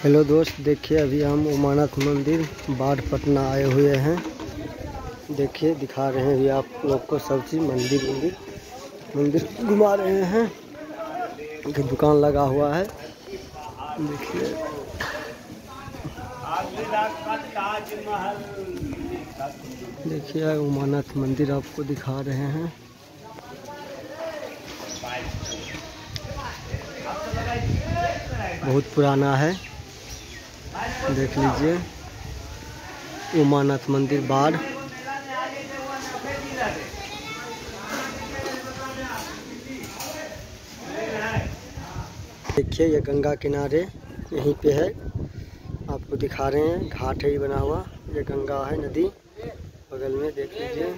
Hello दोस्त, देखिए अभी हम उमानाथ मंदिर बाढ़ पटना आए हुए हैं। देखिए दिखा रहे हैं अभी आप लोग को सब चीज़। मंदिर घुमा रहे हैं। एक दुकान लगा हुआ है। देखिए उमानाथ मंदिर आपको दिखा रहे हैं। बहुत पुराना है, देख लीजिए। उमानाथ मंदिर बाढ़। देखिए ये गंगा किनारे यहीं पे है, आपको दिखा रहे हैं। घाट है बना हुआ, ये गंगा है नदी बगल में, देख लीजिए।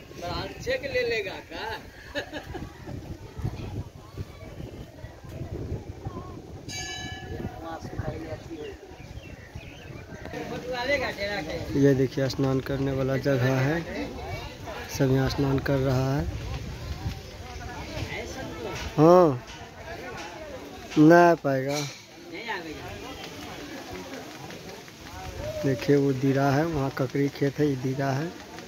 ये देखिए स्नान करने वाला जगह है, सब यहाँ स्नान कर रहा है। हाँ नहीं पाएगा। देखिए वो दीरा है, वहाँ ककड़ी खेत है, ये दीरा है।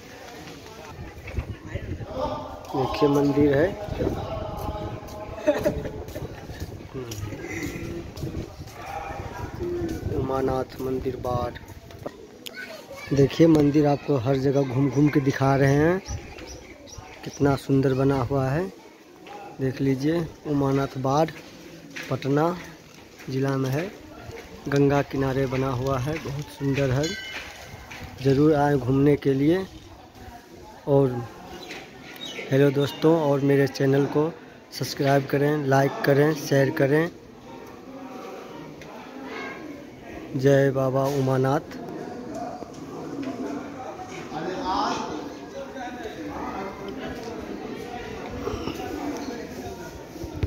देखिए मंदिर है। उमानाथ मंदिर बाढ़। देखिए मंदिर आपको हर जगह घूम घूम के दिखा रहे हैं, कितना सुंदर बना हुआ है। देख लीजिए उमानाथ बाढ़ पटना जिला में है, गंगा किनारे बना हुआ है, बहुत सुंदर है। ज़रूर आए घूमने के लिए। और हेलो दोस्तों, और मेरे चैनल को सब्सक्राइब करें, लाइक करें, शेयर करें। जय बाबा उमानाथ।